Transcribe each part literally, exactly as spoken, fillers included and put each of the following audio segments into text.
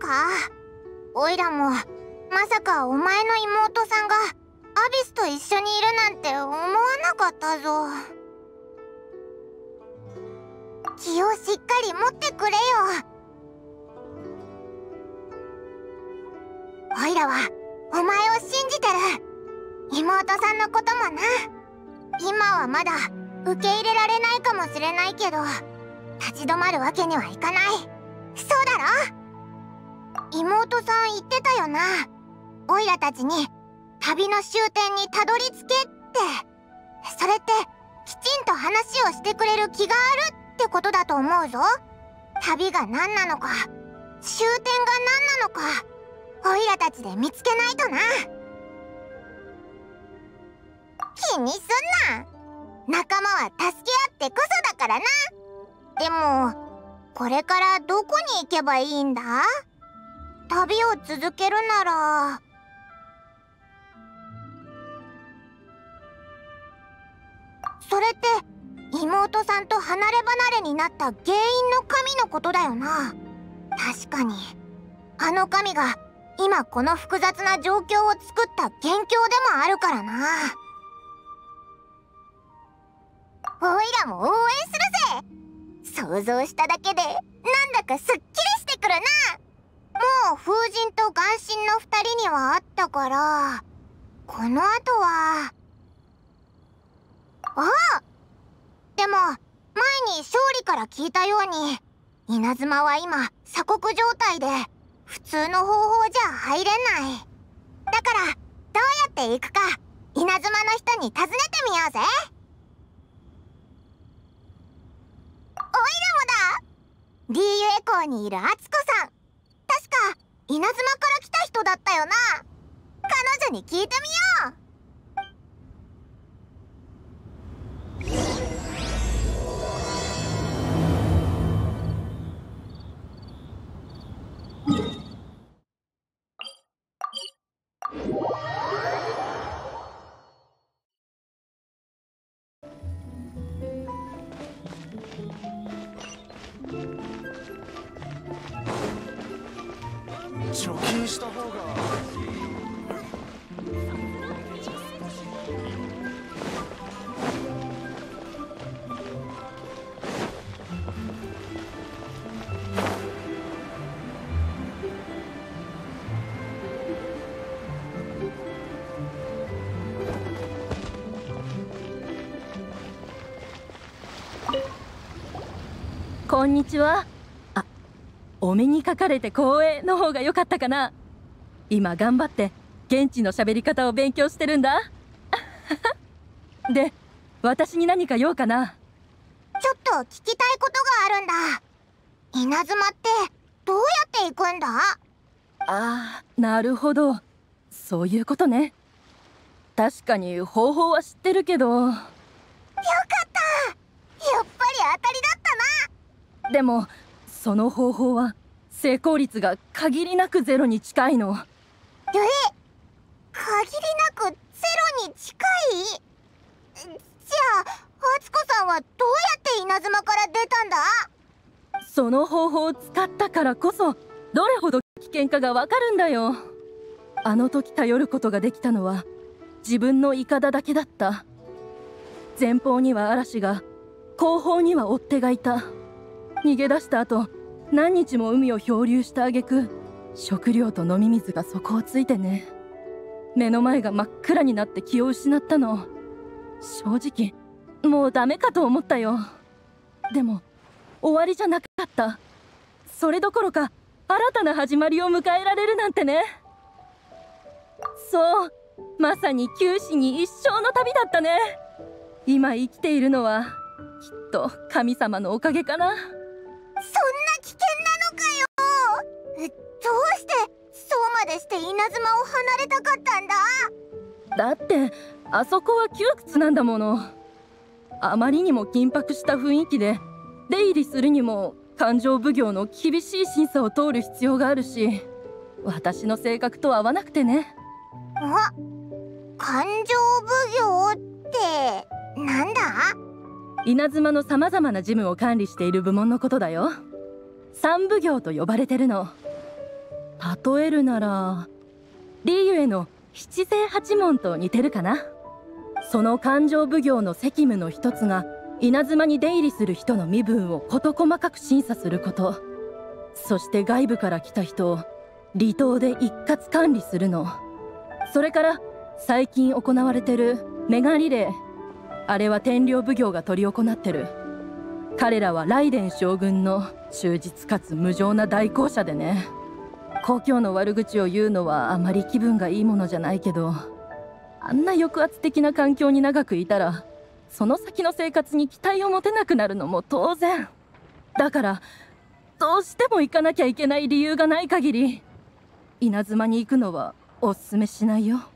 おいらもまさかお前の妹さんがアビスと一緒にいるなんて思わなかったぞ。気をしっかり持ってくれよ。おいらはお前を信じてる。妹さんのこともな。今はまだ受け入れられないかもしれないけど、立ち止まるわけにはいかない。そうだろ？妹さん言ってたよな。オイラたちに旅の終点にたどり着けって。それってきちんと話をしてくれる気があるってことだと思うぞ。旅が何なのか、終点が何なのか、オイラたちで見つけないとな。気にすんな。仲間は助け合ってこそだからな。でもこれからどこに行けばいいんだ？旅を続けるなら。それって妹さんと離れ離れになった原因の神のことだよな。確かにあの神が今この複雑な状況を作った元凶でもあるからな。おいらも応援するぜ。想像しただけでなんだかすっきりしてくるな。もう風神と眼神の二人には会ったから、この後は。ああ、でも前に勝利から聞いたように稲妻は今鎖国状態で普通の方法じゃ入れない。だからどうやって行くか稲妻の人に尋ねてみようぜ。おいらもだ。 ディーユ エコーにいる敦子さん、確か稲妻から来た人だったよな。彼女に聞いてみよう。 貯金した方が。 こんにちは。あ、お目にかかれて光栄の方が良かったかな。今頑張って現地の喋り方を勉強してるんだ。で、私に何か用かな。 ちょっと聞きたいことがあるんだ。稲妻ってどうやって行くんだ？ ああ、なるほど、そういうことね。確かに方法は知ってるけど。よかった、 やっぱり当たりだったな。 でもその方法は成功率が限りなくゼロに近いの。 え、限りなくゼロに近い？じゃあ敦子さんはどうやって稲妻から出たんだ？ その方法を使ったからこそどれほど危険かがわかるんだよ。あの時頼ることができたのは自分のイカダだけだった。前方には嵐が、後方には追っ手がいた。逃げ出した後何日も海を漂流した挙句、食料と飲み水が底をついてね。目の前が真っ暗になって気を失ったの。正直もうダメかと思ったよ。でも終わりじゃなかった。それどころか新たな始まりを迎えられるなんてね。そう、まさに九死に一生の旅だったね。今生きているのはきっと神様のおかげかな。 そんな危険なのかよ。どうしてそうまでして稲妻を離れたかったんだ？ だってあそこは窮屈なんだもの。あまりにも緊迫した雰囲気で出入りするにも勘定奉行の厳しい審査を通る必要があるし、私の性格と合わなくてね。 あ、勘定奉行ってなんだ？ 稲妻のさまざまな事務を管理している部門のことだよ。三奉行と呼ばれてるの。 例えるならリーユへの七星八門と似てるかな。その勘定奉行の責務の一つが稲妻に出入りする人の身分を事細かく審査すること。そして外部から来た人を離島で一括管理するの。それから最近行われてるメガリレー、あれは天領奉行が執り行ってる。彼らは雷電将軍の忠実かつ無情な代行者でね。故郷の悪口を言うのはあまり気分がいいものじゃないけど、あんな抑圧的な環境に長くいたらその先の生活に期待を持てなくなるのも当然だから、どうしても行かなきゃいけない理由がない限り稲妻に行くのはおすすめしないよ。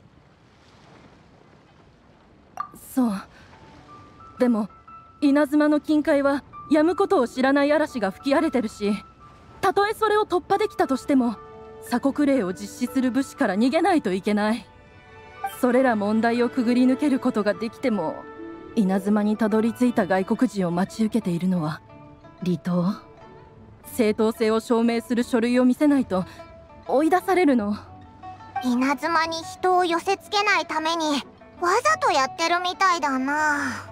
そう。でも稲妻の近海は止むことを知らない嵐が吹き荒れてるし、たとえそれを突破できたとしても鎖国令を実施する武士から逃げないといけない。それら問題をくぐり抜けることができても、稲妻にたどり着いた外国人を待ち受けているのは離島。正当性を証明する書類を見せないと追い出されるの。 稲妻に人を寄せつけないためにわざとやってるみたいだな。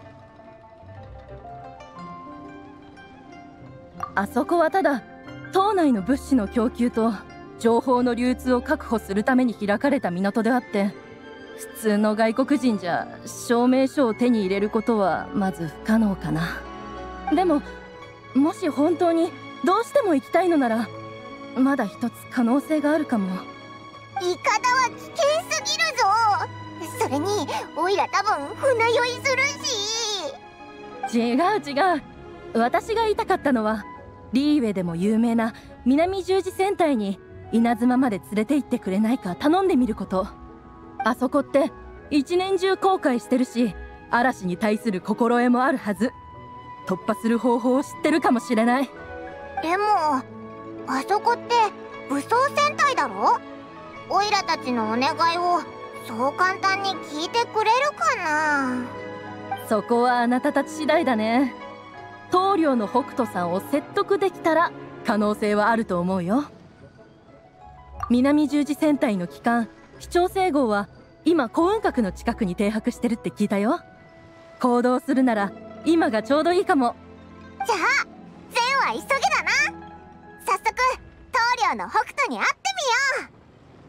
あそこはただ島内の物資の供給と情報の流通を確保するために開かれた港であって、普通の外国人じゃ証明書を手に入れることはまず不可能かな。でももし本当にどうしても行きたいのならまだ一つ可能性があるかも。 イカダは危険すぎるぞ。それにオイラ多分船酔いするし。 違う違う、私が言いたかったのはリーウェでも有名な南十字戦隊に稲妻まで連れて行ってくれないか頼んでみること。あそこって一年中航海してるし、嵐に対する心得もあるはず。突破する方法を知ってるかもしれない。 でもあそこって武装戦隊だろ。オイラたちのお願いをそう簡単に聞いてくれるかな。 そこはあなたたち次第だね。棟梁の北斗さんを説得できたら可能性はあると思うよ。南十字戦隊の旗艦飛長星号は今幸運閣の近くに停泊してるって聞いたよ。行動するなら今がちょうどいいかも。 じゃあ善は急げだな。早速棟梁の北斗に会ってみよう。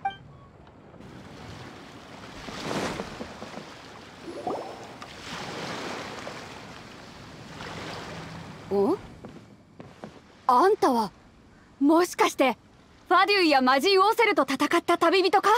お？あんたはもしかしてファデュイや魔人オーセルと戦った旅人か？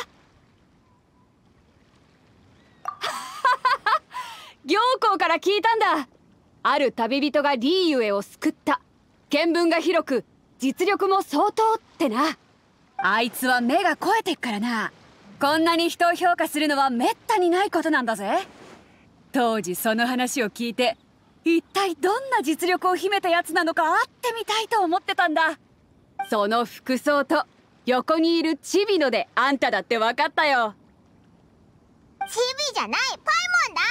行幸から聞いたんだ。ある旅人がリーユエを救った。見聞が広く実力も相当ってな。あいつは目が肥えてっからな。こんなに人を評価するのはめったにないことなんだぜ。当時その話を聞いて、一体どんな実力を秘めたやつなのか会ってみたいと思ってたんだ。その服装と横にいるチビノであんただって分かったよ。 チビじゃない、パイモンだ。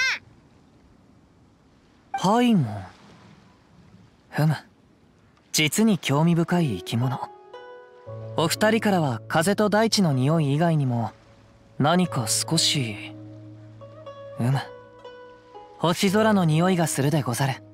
パイモン。ふむ、実に興味深い生き物。お二人からは風と大地の匂い以外にも何か少し、うむ、星空の匂いがするでござる。 え？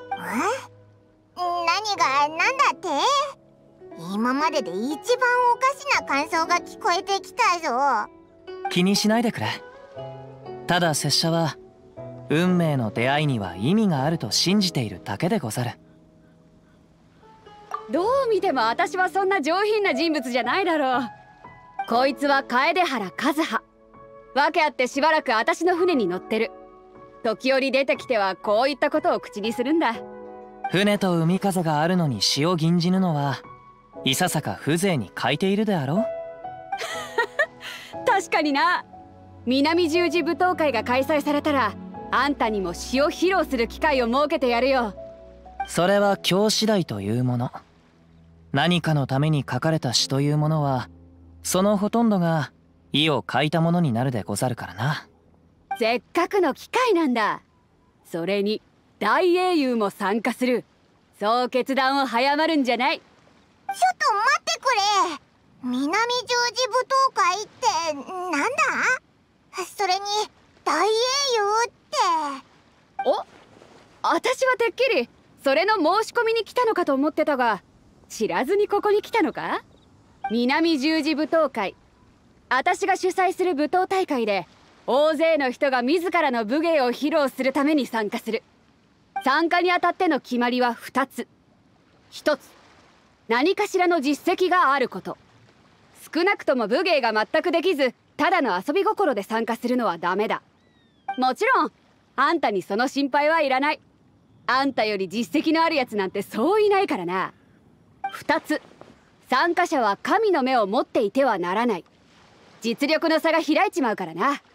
何が何だって？今までで一番おかしな感想が聞こえてきたぞ。 気にしないでくれ。ただ拙者は運命の出会いには意味があると信じているだけでござる。 どう見ても私はそんな上品な人物じゃないだろう。こいつは楓原和葉。訳あってしばらく私の船に乗ってる。時折出てきてはこういったことを口にするんだ。 船と海風があるのに詩を吟じぬのはいささか風情に欠いているであろう。 確かにな。南十字舞踏会が開催されたらあんたにも詩を披露する機会を設けてやるよ。 それは今日次第というもの。何かのために書かれた詩というものはそのほとんどが意を書いたものになるでござるからな。 せっかくの機会なんだ。それに大英雄も参加する。そう決断を早まるんじゃない。 ちょっと待ってくれ。 南十字舞踏会ってなんだ？それに大英雄って。 お、私はてっきりそれの申し込みに来たのかと思ってたが、知らずにここに来たのか？南十字舞踏会、私が主催する舞踏大会で大勢の人が自らの武芸を披露するために参加する。参加にあたっての決まりはふたつ。ひとつ、何かしらの実績があること。少なくとも武芸が全くできず、ただの遊び心で参加するのはダメだ。もちろんあんたにその心配はいらない。あんたより実績のあるやつなんてそういないからな。ふたつ、参加者は神の目を持っていてはならない。実力の差が開いちまうからな。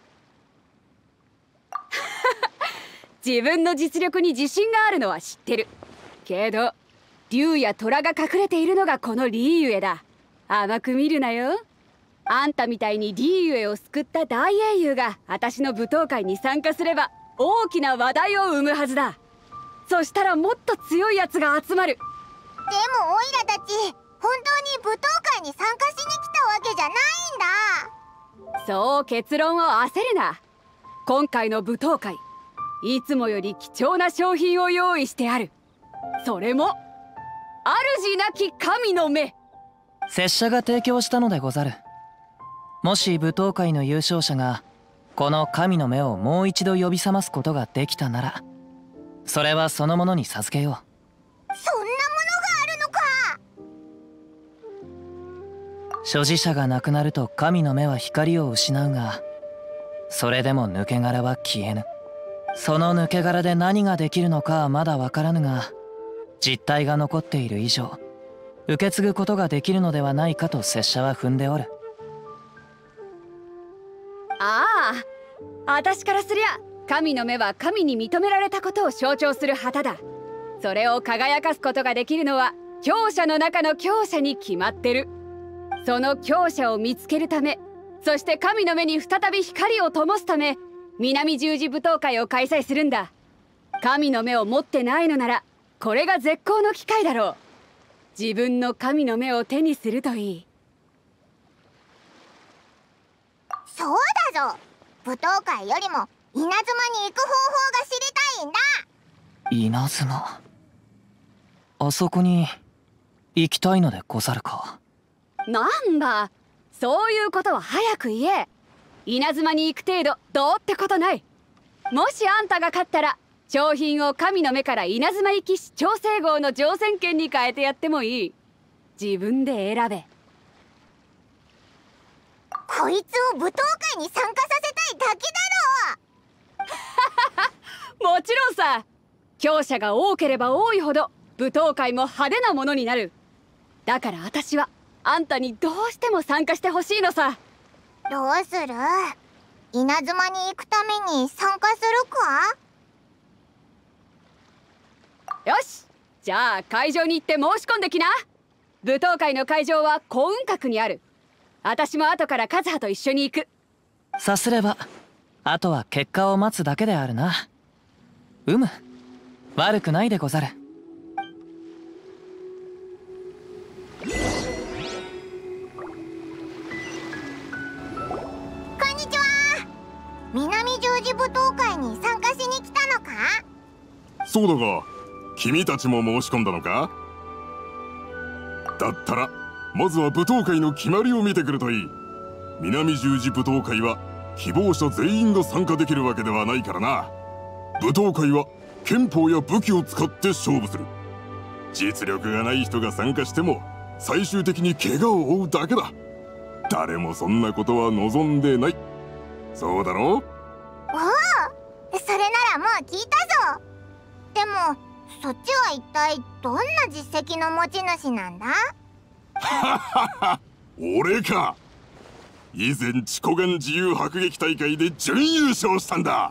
自分の実力に自信があるのは知ってるけど、竜や虎が隠れているのがこのリーユエだ。甘く見るなよ。あんたみたいにリーユエを救った大英雄が私の舞踏会に参加すれば大きな話題を生むはずだ。そしたらもっと強いやつが集まる。 でもオイラたち本当に舞踏会に参加しに来たわけじゃないんだ。 そう結論を焦るな。今回の舞踏会、いつもより貴重な商品を用意してある。それも主なき神の目。 拙者が提供したのでござる。もし舞踏会の優勝者がこの神の目をもう一度呼び覚ますことができたなら、それはそのものに授けよう。 そんなものがあるのか。 所持者が亡くなると神の目は光を失うが、それでも抜け殻は消えぬ。その抜け殻で何ができるのかはまだわからぬが、実体が残っている以上受け継ぐことができるのではないかと拙者は踏んでおる。 ああ、私からすりゃ神の目は神に認められたことを象徴する旗だ。それを輝かすことができるのは強者の中の強者に決まってる。その強者を見つけるため、そして神の目に再び光を灯すため、南十字舞踏会を開催するんだ。神の目を持ってないのならこれが絶好の機会だろう。自分の神の目を手にするといい。 そうだぞ。舞踏会よりも稲妻に行く方法が知りたいんだ。 稲妻、あそこに行きたいのでござるか。 なんだ、そういうことは早く言え。稲妻に行く程度どうってことない。もしあんたが勝ったら商品を神の目から稲妻行き市長整合の乗船券に変えてやってもいい。自分で選べ。 こいつを舞踏会に参加させたいだけだろ。 もちろんさ。強者が多ければ多いほど舞踏会も派手なものになる。だから私はあんたにどうしても参加してほしいのさ。 どうする？稲妻に行くために参加するか？ よし、じゃあ会場に行って申し込んできな。舞踏会の会場は幸運閣にある。私も後からカズハと一緒に行く。 さすればあとは結果を待つだけであるな。うむ、悪くないでござる。 こんにちは。南十字舞踏会に参加しに来たのか？ そうだが、君たちも申し込んだのか？だったらまずは舞踏会の決まりを見てくるといい。南十字舞踏会は希望者全員が参加できるわけではないからな。舞踏会は拳法や武器を使って勝負する。実力がない人が参加しても最終的に怪我を負うだけだ。誰もそんなことは望んでない。そうだろう？ おお、それならもう聞いたぞ。でもそっちは一体どんな実績の持ち主なんだ？ ははは、俺か。以前チコガン自由迫撃大会で準優勝したんだ。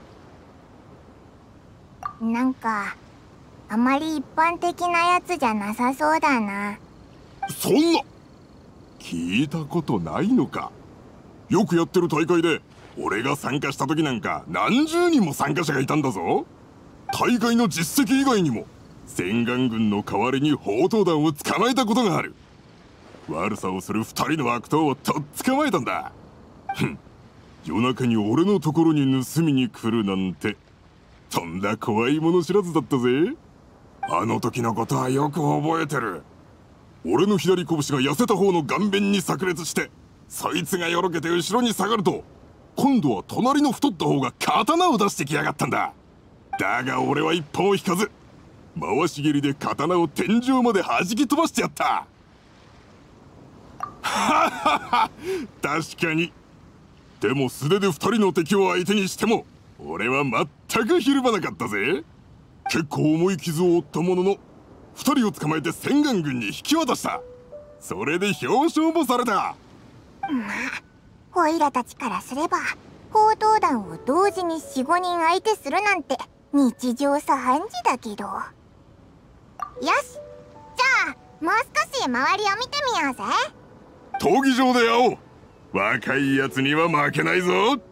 なんかあまり一般的なやつじゃなさそうだな。 そんな聞いたことないのか。よくやってる大会で俺が参加した時なんか何十人も参加者がいたんだぞ。大会の実績以外にも洗顔軍の代わりに砲塔弾を捕まえたことがある。 悪さをする二人の悪党をとっ捕まえたんだ。ふん、夜中に俺のところに盗みに来るなんてとんだ怖いもの知らずだったぜ。あの時のことはよく覚えてる。俺の左拳が痩せた方の顔面に炸裂して、そいつがよろけて後ろに下がると、今度は隣の太った方が刀を出してきやがったんだ。だが俺は一歩も引かず、回し蹴りで刀を天井まで弾き飛ばしてやった。ははは、確かに。でも素手で二人の敵を相手にしても俺は全くひるまなかったぜ。結構重い傷を負ったものの二人を捕まえて千眼軍に引き渡した。それで表彰もされた。まあオイラたちからすれば強盗団を同時に よん、ごにん相手するなんて日常茶飯事だけど。よし、じゃあもう少し周りを見てみようぜ。 闘技場で会おう。若いやつには負けないぞ。こんに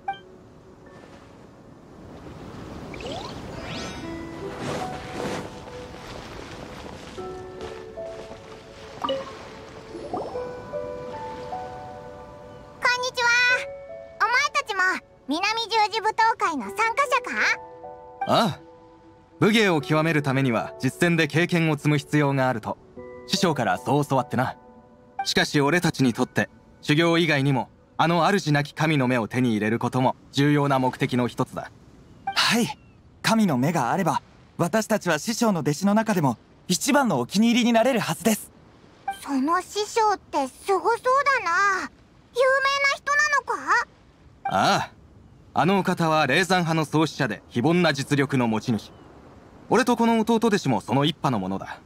ちは。お前たちも南十字舞踏会の参加者か？ ああ、武芸を極めるためには実戦で経験を積む必要があると師匠からそう教わってな。しかし俺たちにとって修行以外にもあの主なき神の目を手に入れることも重要な目的の一つだ。 はい、神の目があれば私たちは師匠の弟子の中でも一番のお気に入りになれるはずです。 その師匠ってすごそうだな。有名な人なのか？ ああ、あのお方は霊山派の創始者で非凡な実力の持ち主。俺とこの弟弟子もその一派のものだ。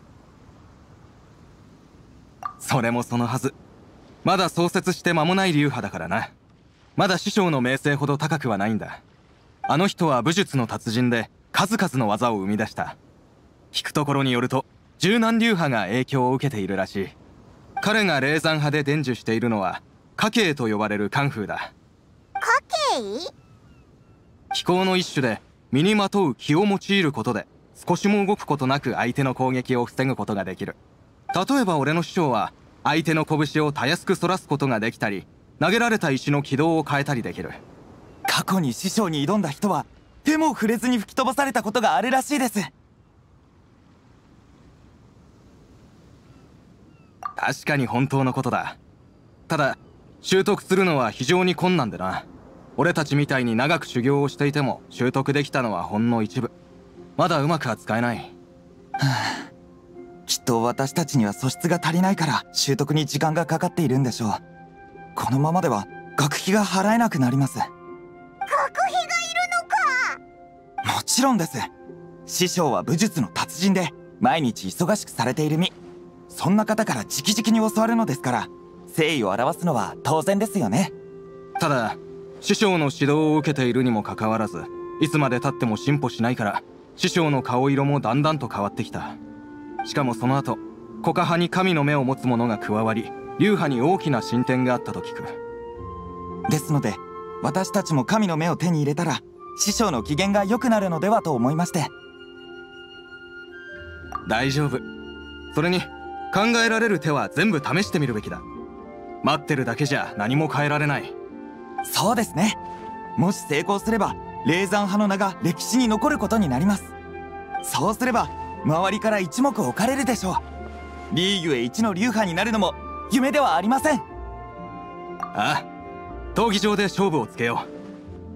それもそのはず、まだ創設して間もない流派だからな。まだ師匠の名声ほど高くはないんだ。あの人は武術の達人で数々の技を生み出した。聞くところによると十何流派が影響を受けているらしい。彼が霊山派で伝授しているのは家系と呼ばれるカンフーだ。 家系？ 気功の一種で身にまとう気を用いることで少しも動くことなく相手の攻撃を防ぐことができる。例えば俺の師匠は相手の拳をたやすく反らすことができたり、投げられた石の軌道を変えたりできる。 過去に師匠に挑んだ人は手も触れずに吹き飛ばされたことがあるらしいです。 確かに本当のことだ。ただ習得するのは非常に困難でな。俺たちみたいに長く修行をしていても習得できたのはほんの一部。まだうまくは使えない。 はあ、きっと私たちには素質が足りないから習得に時間がかかっているんでしょう。このままでは学費が払えなくなります。学費がいるのか？ もちろんです。師匠は武術の達人で毎日忙しくされている身。そんな方から直々に教わるのですから誠意を表すのは当然ですよね。 ただ師匠の指導を受けているにもかかわらず、いつまでたっても進歩しないから師匠の顔色もだんだんと変わってきた。しかもその後コカ派に神の目を持つ者が加わり、流派に大きな進展があったと聞く。 ですので私たちも神の目を手に入れたら師匠の機嫌が良くなるのではと思いまして。 大丈夫。それに考えられる手は全部試してみるべきだ。待ってるだけじゃ何も変えられない。 そうですね。もし成功すれば霊山派の名が歴史に残ることになります。そうすれば周りから一目置かれるでしょう。リーグへ一の流派になるのも夢ではありません。 ああ、闘技場で勝負をつけよう。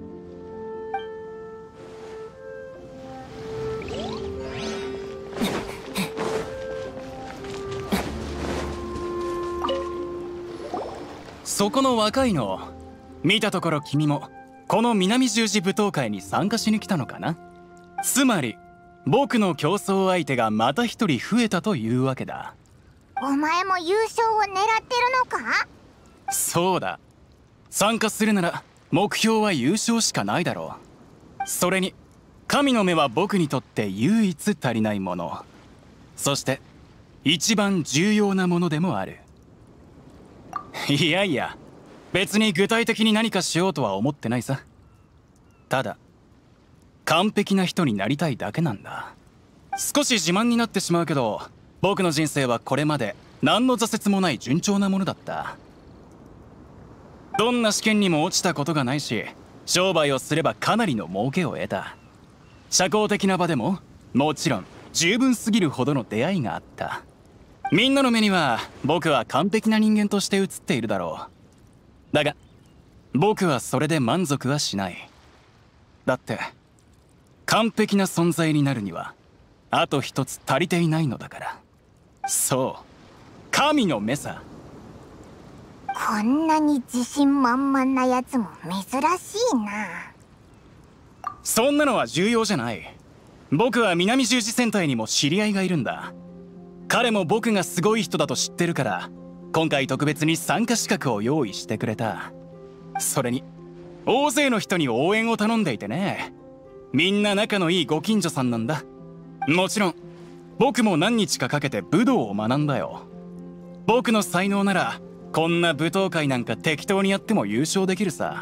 そこの若いの、見たところ君もこの南十字舞踏会に参加しに来たのかな。つまり僕の競争相手がまた一人増えたというわけだ。 お前も優勝を狙ってるのか？ そうだ。参加するなら目標は優勝しかないだろう。それに神の目は僕にとって唯一足りないもの、そして一番重要なものでもある。いやいや、別に具体的に何かしようとは思ってないさ。ただ完璧な人になりたいだけなんだ。少し自慢になってしまうけど、僕の人生はこれまで何の挫折もない順調なものだった。どんな試験にも落ちたことがないし、商売をすればかなりの儲けを得た。社交的な場でももちろん十分すぎるほどの出会いがあった。みんなの目には僕は完璧な人間として映っているだろう。だが僕はそれで満足はしない。だって完璧な存在になるにはあと一つ足りていないのだから。そう、神の目さ。 こんなに自信満々なやつも珍しいな。 そんなのは重要じゃない。僕は南十字戦隊にも知り合いがいるんだ。彼も僕がすごい人だと知ってるから今回特別に参加資格を用意してくれた。それに大勢の人に応援を頼んでいてね。みんな仲のいいご近所さんなんだ。もちろん僕も何日かかけて武道を学んだよ。僕の才能ならこんな舞踏会なんか適当にやっても優勝できるさ。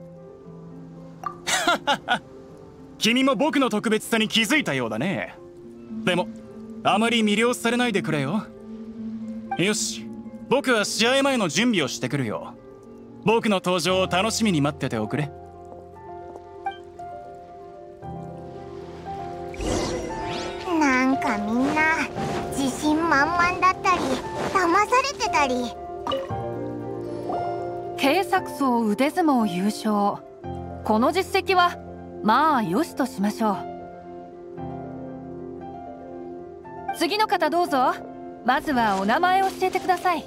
君も僕の特別さに気づいたようだね。でもあまり魅了されないでくれよ。よし、僕は試合前の準備をしてくるよ。僕の登場を楽しみに待ってておくれ。 なんかみんな自信満々だったり騙されてたり。 警察層腕相撲優勝、この実績はまあよしとしましょう。次の方どうぞ。まずはお名前を教えてください。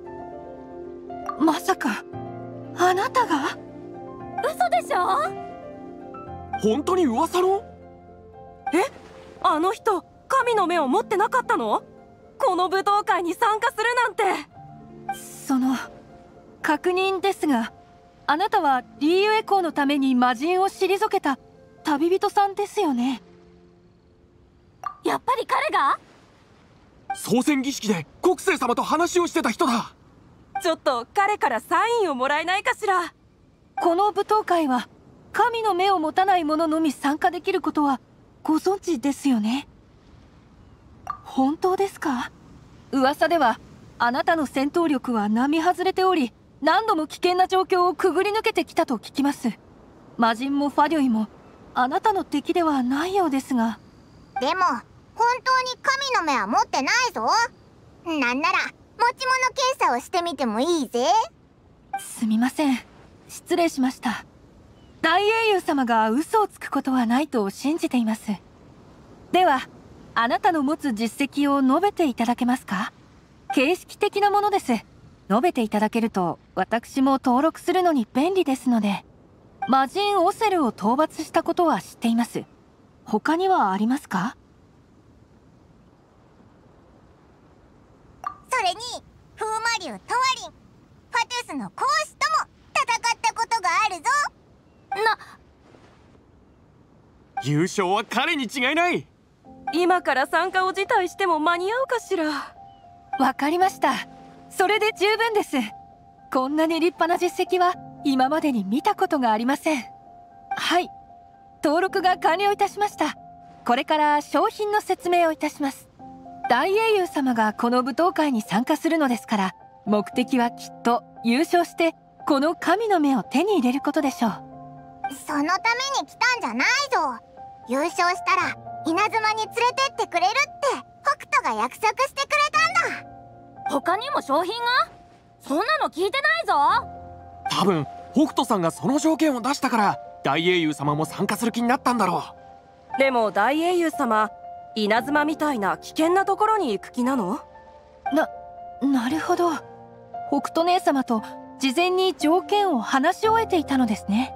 まさかあなたが？嘘でしょ？ 本当に噂の？ え、あの人神の目を持ってなかったの？この舞踏会に参加するなんて。その確認ですが、あなたはリーユエ公のために魔人を退けた旅人さんですよね。やっぱり彼が？ 操船儀式で国政様と話をしてた人だ。 ちょっと彼からサインをもらえないかしら。この舞踏会は神の目を持たない者のみ参加できることはご存知ですよね。本当ですか？噂ではあなたの戦闘力は並外れており、何度も危険な状況をくぐり抜けてきたと聞きます。魔人もファデュイもあなたの敵ではないようですが。 でも本当に神の目は持ってないぞ。なんなら持ち物検査をしてみてもいいぜ。 すみません、失礼しました。大英雄様が嘘をつくことはないと信じています。ではあなたの持つ実績を述べていただけますか？形式的なものです。述べていただけると私も登録するのに便利ですので。魔人オセルを討伐したことは知っています。他にはありますか？ それに風魔竜トワリン、ファトゥスの講師とも戦ったことがあるぞ。な、 優勝は彼に違いない。 今から参加を辞退しても間に合うかしら。わかりました。それで十分です。こんなに立派な実績は今までに見たことがありません。はい、登録が完了いたしました。これから商品の説明をいたします。大英雄様がこの舞踏会に参加するのですから、目的はきっと優勝してこの神の目を手に入れることでしょう。 そのために来たんじゃないぞ。優勝したら稲妻に連れてってくれるって北斗が約束してくれたんだ。 他にも商品が？そんなの聞いてないぞ。 多分北斗さんがその条件を出したから大英雄様も参加する気になったんだろう。でも大英雄様、稲妻みたいな危険なところに行く気なの？な、なるほど。北斗姉様と事前に条件を話し終えていたのですね。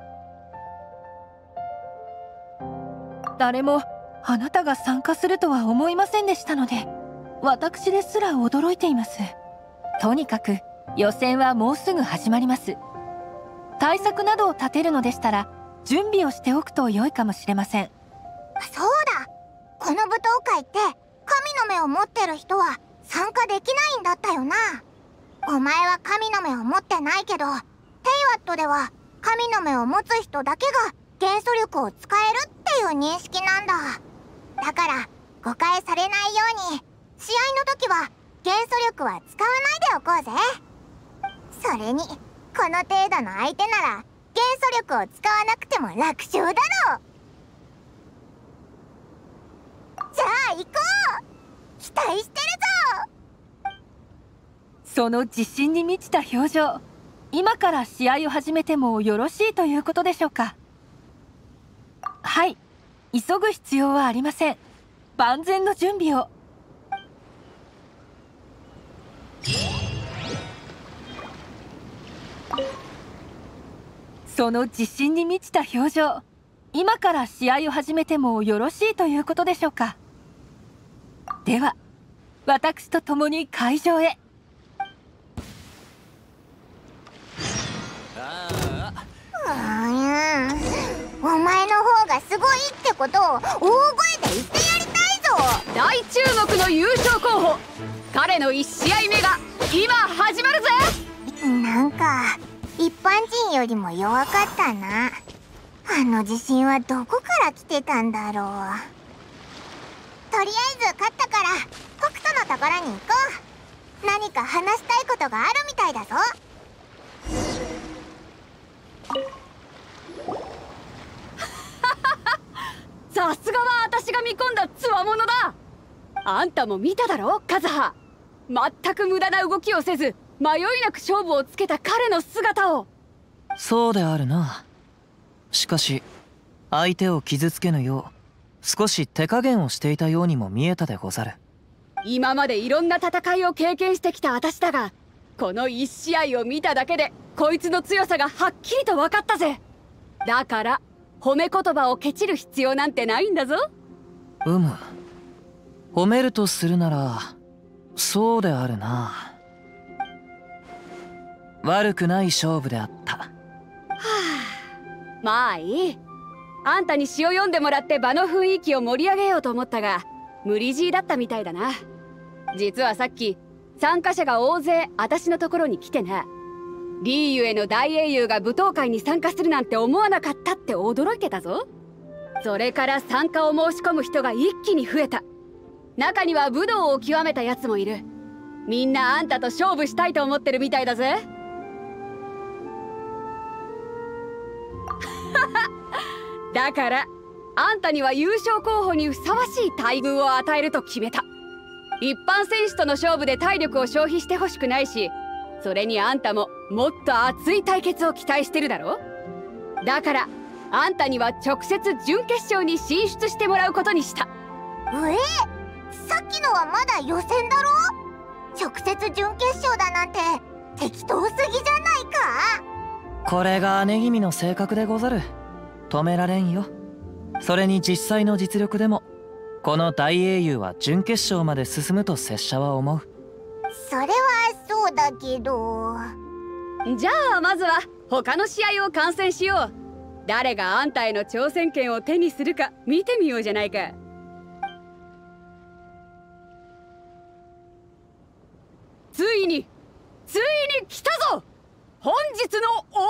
誰もあなたが参加するとは思いませんでしたので、私ですら驚いています。とにかく予選はもうすぐ始まります。対策などを立てるのでしたら準備をしておくと良いかもしれません。 そうだ、この舞踏会って神の目を持ってる人は参加できないんだったよな。お前は神の目を持ってないけど、テイワットでは神の目を持つ人だけが元素力を使えるっていう認識なんだ。だから誤解されないように、試合の時は元素力は使わないでおこうぜ。それにこの程度の相手なら元素力を使わなくても楽勝だろう。じゃあ行こう。期待してるぞ。 その自信に満ちた表情、今から試合を始めてもよろしいということでしょうか。はい、急ぐ必要はありません。万全の準備を。その自信に満ちた表情、今から試合を始めてもよろしいということでしょうか。では私と共に会場へ。 うーん、お前の方がすごいってことを大声で言ってやりたいぞ。 大注目の優勝候補、彼のいち試合目が今始まるぜ。 なんか一般人よりも弱かったな。あの自信はどこから来てたんだろう。とりあえず勝ったから北斗のところに行こう。何か話したいことがあるみたいだぞ。 さすがは私が見込んだつわものだ。あんたも見ただろカズハ。全く無駄な動きをせず迷いなく勝負をつけた彼の姿を。 そうであるな。しかし相手を傷つけぬよう少し手加減をしていたようにも見えたでござる。 今までいろんな戦いを経験してきた私だが、このいち試合を見ただけでこいつの強さがはっきりと分かったぜ。だから褒め言葉をケチる必要なんてないんだぞ。 うむ、褒めるとするならそうであるな。悪くない勝負であった。はあ、まあいい。あんたに詩を読んでもらって場の雰囲気を盛り上げようと思ったが無理強いだったみたいだな。実はさっき参加者が大勢私のところに来てな、リーユへの大英雄が舞踏会に参加するなんて思わなかったって驚いてたぞ。それから参加を申し込む人が一気に増えた。中には武道を極めたやつもいる。みんなあんたと勝負したいと思ってるみたいだぜ。だからあんたには優勝候補にふさわしい待遇を与えると決めた。一般選手との勝負で体力を消費してほしくないし、それにあんたももっと熱い対決を期待してるだろ。だからあんたには直接準決勝に進出してもらうことにした。 ええ、さっきのはまだ予選だろ。直接準決勝だなんて適当すぎじゃないか。 これが姉君の性格でござる。止められんよ。それに実際の実力でもこの大英雄は準決勝まで進むと拙者は思う。 それはそうだけど。 じゃあまずは他の試合を観戦しよう。誰があんたへの挑戦権を手にするか見てみようじゃないか。ついについに来たぞ、本日の大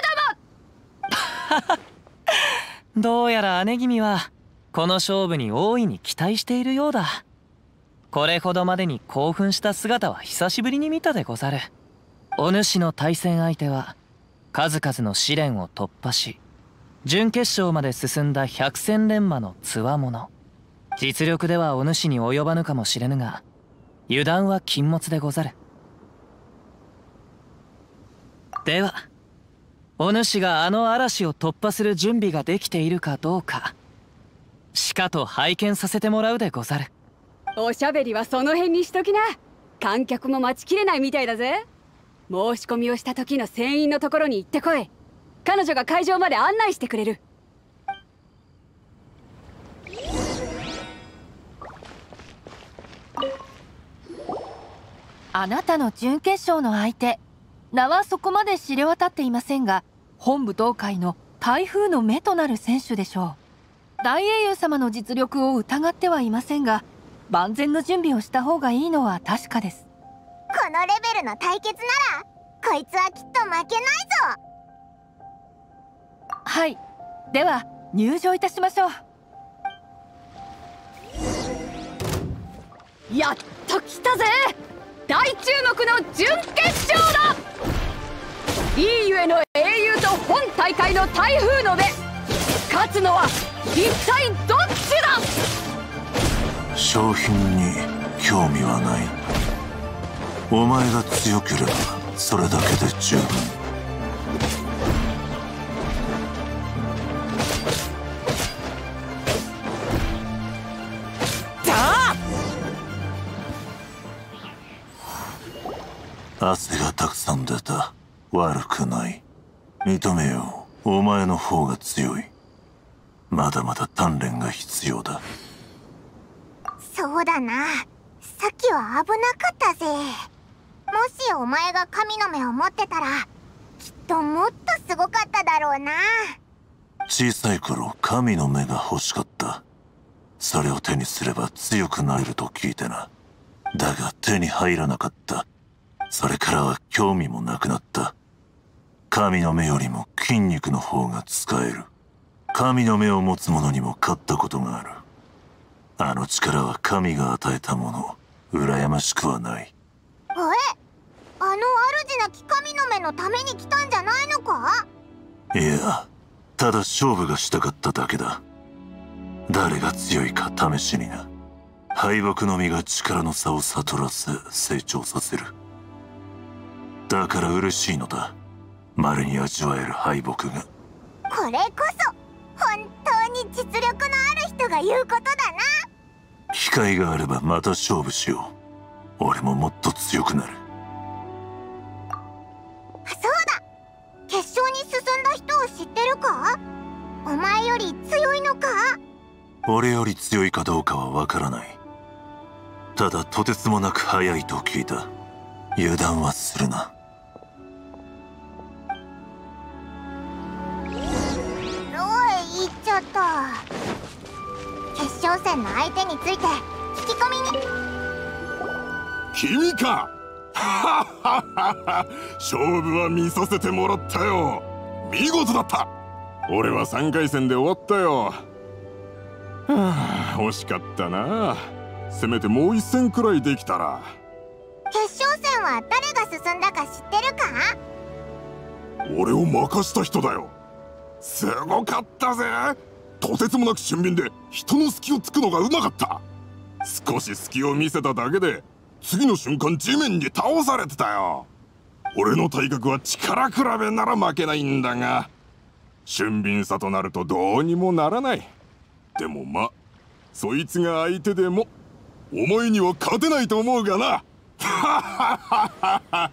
目玉。 どうやら姉君はこの勝負に大いに期待しているようだ。これほどまでに興奮した姿は久しぶりに見たでござる。お主の対戦相手は数々の試練を突破し準決勝まで進んだ百戦錬磨のつわもの。実力ではお主に及ばぬかもしれぬが油断は禁物でござる。ではお主があの嵐を突破する準備ができているかどうかしかと拝見させてもらうでござる。 おしゃべりはその辺にしときな。観客も待ちきれないみたいだぜ。申し込みをした時の船員のところに行ってこい。彼女が会場まで案内してくれる。 あなたの準決勝の相手、名はそこまで知れ渡っていませんが本舞踏会の台風の目となる選手でしょう。大英雄様の実力を疑ってはいませんが万全の準備をした方がいいのは確かです。 このレベルの対決ならこいつはきっと負けないぞ。 はい、では入場いたしましょう。 やっと来たぜ。 大注目の準決勝だ。リーユへの英雄と本大会の台風の目、勝つのは一体どっちだ。 商品に興味はない。お前が強ければそれだけで十分。汗がたくさん出た。悪くない。認めよう。お前の方が強い。まだまだ鍛錬が必要だ。 そうだな。さっきは危なかったぜ。もしお前が神の目を持ってたらきっともっとすごかっただろうな。 小さい頃神の目が欲しかった。それを手にすれば強くなれると聞いてな。だが手に入らなかった。それからは興味もなくなった。神の目よりも筋肉の方が使える。神の目を持つ者にも勝ったことがある。あの力は神が与えたもの。羨ましくはない。 え、あの主なき神の目のために来たんじゃないのか？ いや、ただ勝負がしたかっただけだ。誰が強いか試しにな。敗北のみが力の差を悟らせ成長させる。だから嬉しいのだ。稀に味わえる敗北が。 これこそ本当に実力のある人が言うことだな。 機会があればまた勝負しよう。俺ももっと強くなる。 そうだ、決勝に進んだ人を知ってるか？お前より強いのか？ 俺より強いかどうかはわからない。ただとてつもなく速いと聞いた。油断はするな。 言っちゃった。決勝戦の相手について聞き込みに。 君か。はっはっは。勝負は見させてもらったよ。見事だった。俺はさんかい戦で終わったよ。はあ、惜しかったな。せめてもう一戦くらいできたら。 決勝戦は誰が進んだか知ってるか？ 俺を任した人だよ。すごかったぜ。とてつもなく俊敏で人の隙をつくのがうまかった。少し隙を見せただけで次の瞬間地面に倒されてたよ。俺の体格は力比べなら負けないんだが、俊敏さとなるとどうにもならない。でもま、そいつが相手でもお前には勝てないと思うがな。はっはっはっは。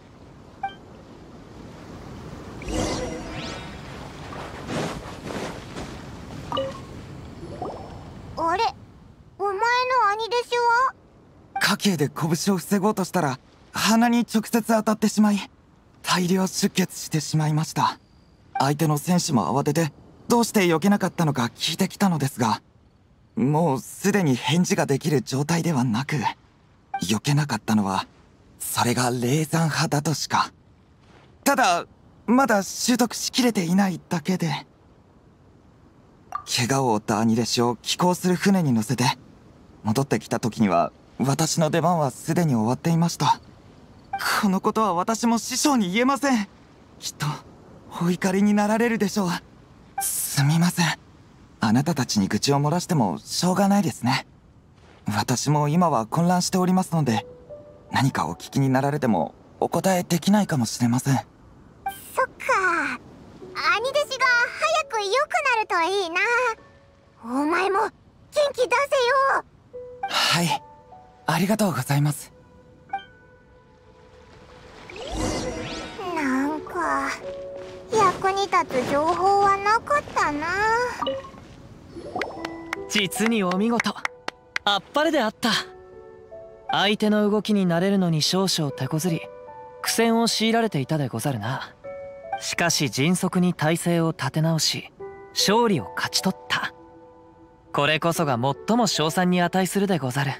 あれ、お前の兄弟子は？ 家計で拳を防ごうとしたら鼻に直接当たってしまい大量出血してしまいました。相手の選手も慌ててどうして避けなかったのか聞いてきたのですが、もうすでに返事ができる状態ではなく、避けなかったのはそれが霊山派だとしか。ただまだ習得しきれていないだけで。怪我を負った兄弟子を寄港する船に乗せて戻ってきた時には私の出番はすでに終わっていました。このことは私も師匠に言えません。きっとお怒りになられるでしょう。すみません。あなたたちに愚痴を漏らしてもしょうがないですね。私も今は混乱しておりますので、何かお聞きになられてもお答えできないかもしれません。 そっか、兄弟子が早く良くなるといいな。お前も元気出せよ。 はい、ありがとうございます。 なんか役に立つ情報はなかったな。 実にお見事。あっぱれであった。相手の動きに慣れるのに少々手こずり苦戦を強いられていたでござるな。しかし迅速に体勢を立て直し勝利を勝ち取った。これこそが最も称賛に値するでござる。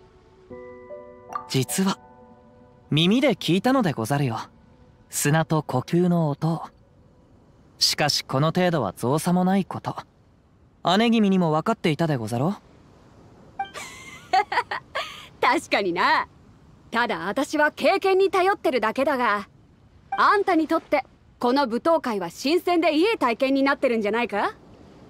実は耳で聞いたのでござるよ、砂と呼吸の音を。しかしこの程度は造作もないこと、姉君にも分かっていたでござろう。 確かにな。 ただ私は経験に頼ってるだけだが、あんたにとってこの舞踏会は新鮮でいい体験になってるんじゃないか？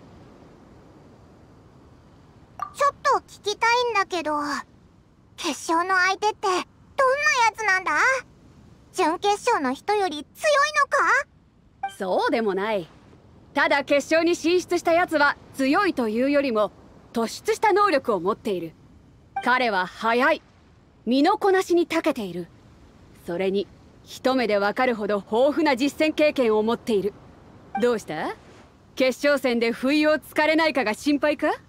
ちょっと聞きたいんだけど、決勝の相手ってどんなやつなんだ？準決勝の人より強いのか？ そうでもない。ただ決勝に進出したやつは強いというよりも突出した能力を持っている。彼は速い、身のこなしに長けている。それに一目でわかるほど豊富な実戦経験を持っている。どうした？決勝戦で不意をつかれないかが心配か？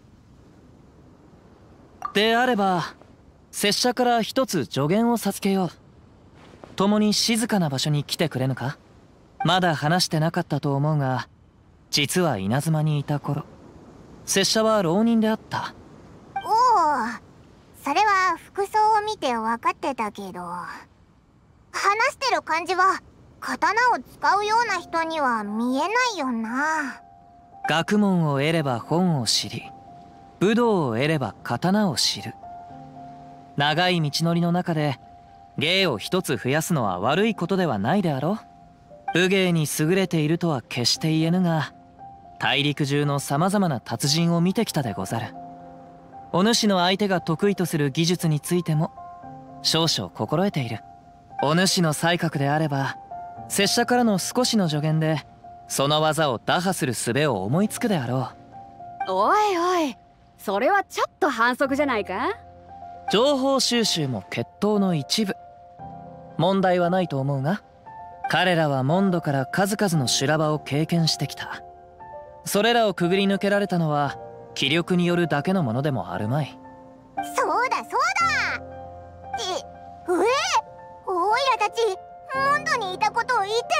であれば拙者から一つ助言を授けよう。共に静かな場所に来てくれぬか？まだ話してなかったと思うが、実は稲妻にいた頃、拙者は浪人であった。 おお、それは服装を見て分かってたけど、話してる感じは刀を使うような人には見えないよな。 学問を得れば本を知り、武道を得れば刀を知る。長い道のりの中で芸を一つ増やすのは悪いことではないであろう。武芸に優れているとは決して言えぬが、大陸中のさまざまな達人を見てきたでござる。お主の相手が得意とする技術についても少々心得ている。お主の才覚であれば、拙者からの少しの助言でその技を打破する術を思いつくであろう。おいおい、それはちょっと反則じゃないか？ 情報収集も決闘の一部。問題はないと思うが、彼らはモンドから数々の修羅場を経験してきた。それらをくぐり抜けられたのは気力によるだけのものでもあるまい。 そうだそうだ。え、え、おいらたちモンドにいたことを言ってなか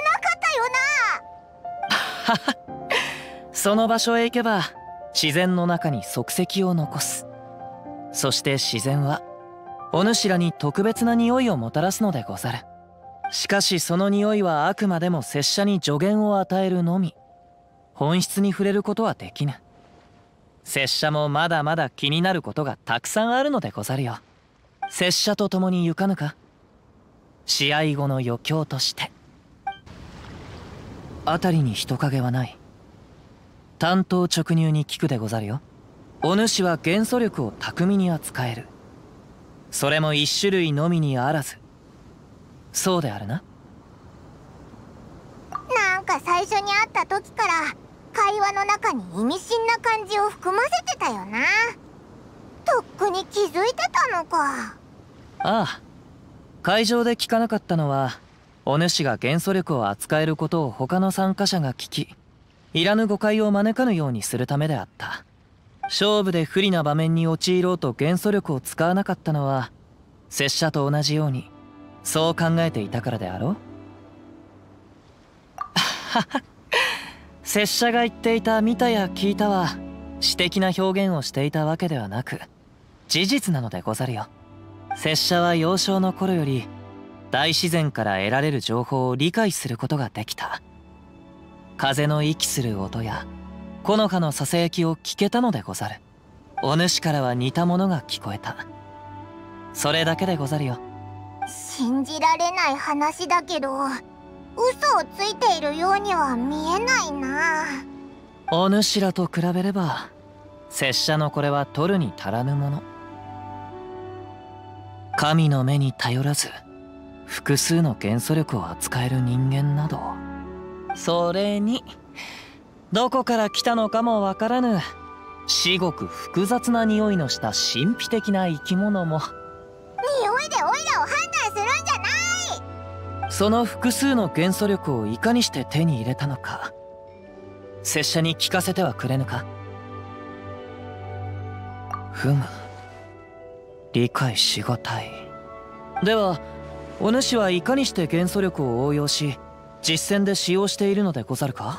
ったよな。 その場所へ行けば自然の中に足跡を残す。そして自然はお主らに特別な匂いをもたらすのでござる。しかしその匂いはあくまでも拙者に助言を与えるのみ。本質に触れることはできぬ。拙者もまだまだ気になることがたくさんあるのでござるよ。拙者と共に行かぬか？試合後の余興として。辺りに人影はない。単刀直入に聞くでござるよ。お主は元素力を巧みに扱える。それも一種類のみにあらず。そうであるな。 なんか最初に会った時から会話の中に意味深な感じを含ませてたよな。とっくに気づいてたのか。 ああ、会場で聞かなかったのは、お主が元素力を扱えることを他の参加者が聞き、いらぬ誤解を招かぬようにするためであった。勝負で不利な場面に陥ろうと元素力を使わなかったのは、拙者と同じようにそう考えていたからであろう。拙者が言っていた見たや聞いたは詩的な表現をしていたわけではなく、事実なのでござるよ。拙者は幼少の頃より大自然から得られる情報を理解することができた。風の息する音や木の葉のささやきを聞けたのでござる。お主からは似たものが聞こえた。それだけでござるよ。 信じられない話だけど、嘘をついているようには見えないな。 お主らと比べれば拙者のこれは取るに足らぬもの。神の目に頼らず複数の元素力を扱える人間など、それにどこから来たのかもわからぬ至極複雑な匂いのした神秘的な生き物も。 匂いでオイラを判断するんじゃない。 その複数の元素力をいかにして手に入れたのか、拙者に聞かせてはくれぬか？ふむ、理解しがたい。ではお主はいかにして元素力を応用し実戦で使用しているのでござるか？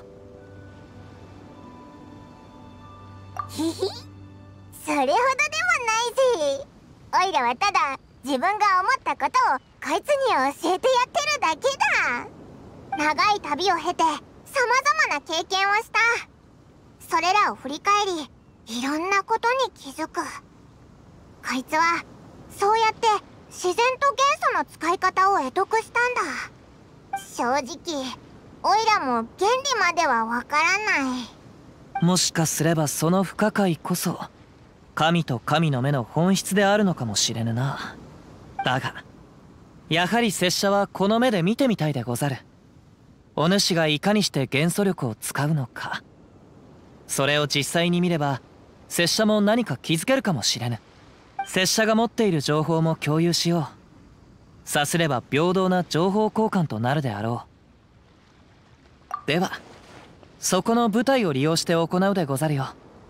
ひひ、それほどでもないぜ。オイラはただ自分が思ったことをこいつに教えてやってるだけだ。長い旅を経てさまざまな経験をした。それらを振り返りいろんなことに気づく。こいつはそうやって自然と元素の使い方を得得したんだ。正直オイラも原理まではわからない。 もしかすればその不可解こそ神と神の目の本質であるのかもしれぬな。だがやはり拙者はこの目で見てみたいでござる。お主がいかにして元素力を使うのか、それを実際に見れば拙者も何か気づけるかもしれぬ。拙者が持っている情報も共有しよう。さすれば平等な情報交換となるであろう。ではそこの舞台を利用して行うでござるよ。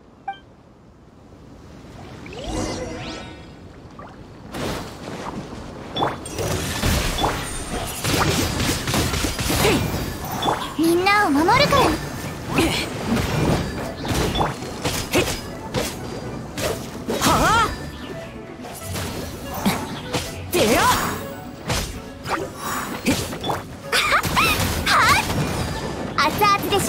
みんなを守るから。はあでよはあ熱々でしょ。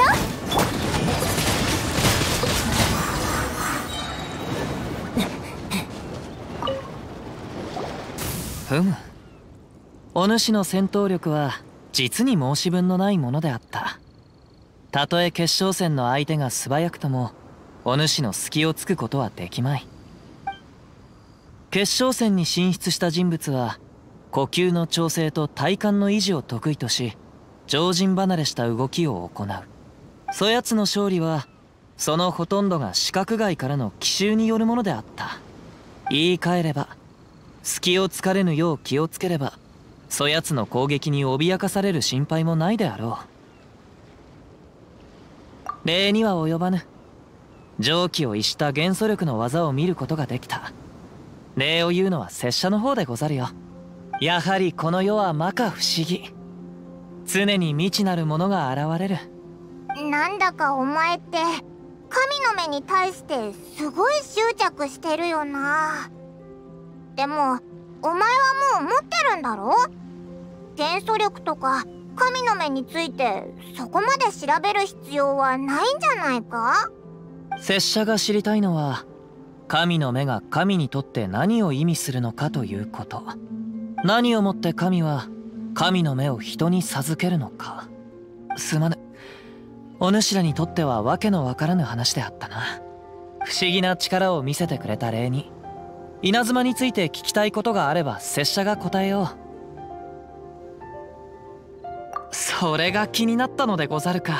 ふむ、お主の戦闘力は実に申し分のないものであった。たとえ決勝戦の相手が素早くともお主の隙をつくことはできまい。決勝戦に進出した人物は呼吸の調整と体幹の維持を得意とし、常人離れした動きを行う。そやつの勝利はそのほとんどが視覚外からの奇襲によるものであった。言い換えれば隙をつかれぬよう気をつければそやつの攻撃に脅かされる心配もないであろう。礼には及ばぬ。常軌を逸した元素力の技を見ることができた。礼を言うのは拙者の方でござるよ。やはりこの世は摩訶不思議。常に未知なるものが現れる。 なんだかお前って神の目に対してすごい執着してるよな。でもお前はもう持ってるんだろ。元素力とか神の目についてそこまで調べる必要はないんじゃないか。 拙者が知りたいのは神の目が神にとって何を意味するのかということ。何をもって神は神の目を人に授けるのか。すまぬ、お主らにとってはわけのわからぬ話であったな。不思議な力を見せてくれた礼に稲妻について聞きたいことがあれば拙者が答えよう。それが気になったのでござるか。